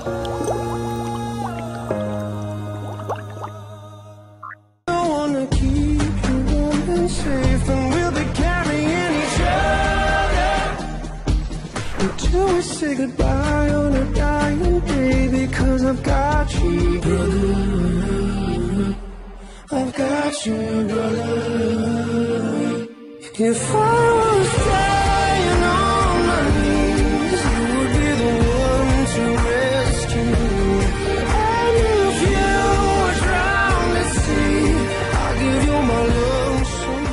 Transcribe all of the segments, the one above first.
Say goodbye on a dying day because I've got you, brother. I've got you, brother. If I was dying on my knees, you would be the one to rescue me. And if you were drowned at sea, I'll give you my love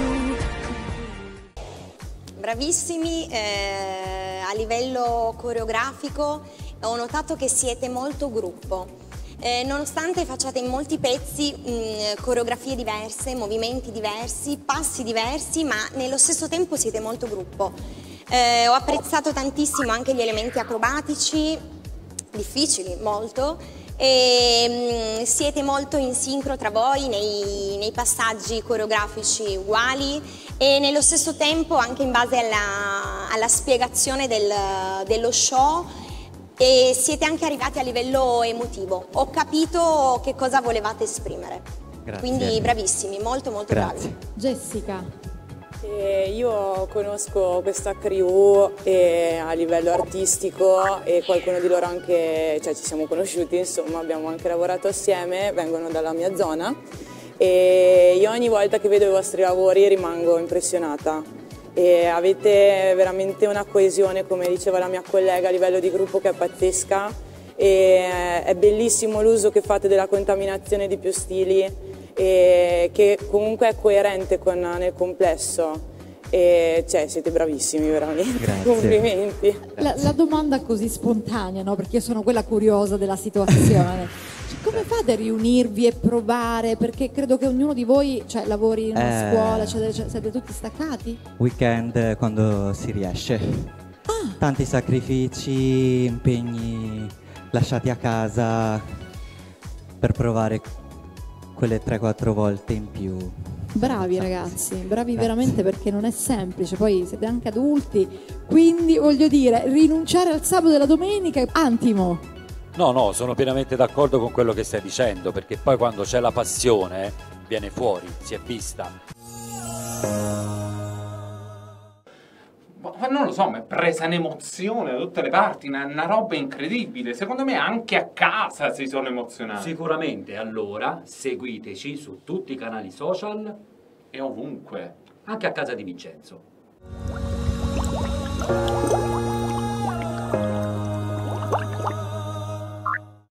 so. Bravissimi. A livello coreografico ho notato che siete molto gruppo, nonostante facciate in molti pezzi coreografie diverse, movimenti diversi, passi diversi, ma nello stesso tempo siete molto gruppo. Ho apprezzato tantissimo anche gli elementi acrobatici, difficili molto, e siete molto in sincro tra voi nei passaggi coreografici uguali e nello stesso tempo anche in base alla spiegazione dello show, e siete anche arrivati a livello emotivo. Ho capito che cosa volevate esprimere. Grazie. Quindi bravissimi, molto molto bravi. Jessica. Io conosco questa crew a livello artistico e qualcuno di loro anche, cioè ci siamo conosciuti, insomma abbiamo anche lavorato assieme, vengono dalla mia zona e io ogni volta che vedo i vostri lavori rimango impressionata e avete veramente una coesione, come diceva la mia collega, a livello di gruppo che è pazzesca e è bellissimo l'uso che fate della contaminazione di più stili e che comunque è coerente nel complesso e cioè siete bravissimi veramente. Grazie. Complimenti. La domanda così spontanea, no? Perché io sono quella curiosa della situazione. Come fate a riunirvi e provare? Perché credo che ognuno di voi lavori in una scuola, siete tutti staccati? Weekend quando si riesce. Tanti sacrifici, impegni lasciati a casa per provare quelle 3-4 volte in più. Bravi ragazzi, bravi veramente, perché non è semplice, poi siete anche adulti, quindi voglio dire, rinunciare al sabato e alla domenica, Antimo. No, sono pienamente d'accordo con quello che stai dicendo, perché poi quando c'è la passione viene fuori, si è vista. Ma non lo so, mi è presa un'emozione da tutte le parti, una roba incredibile. Secondo me anche a casa si sono emozionati. Sicuramente, allora seguiteci su tutti i canali social E ovunque. anche a casa di Vincenzo.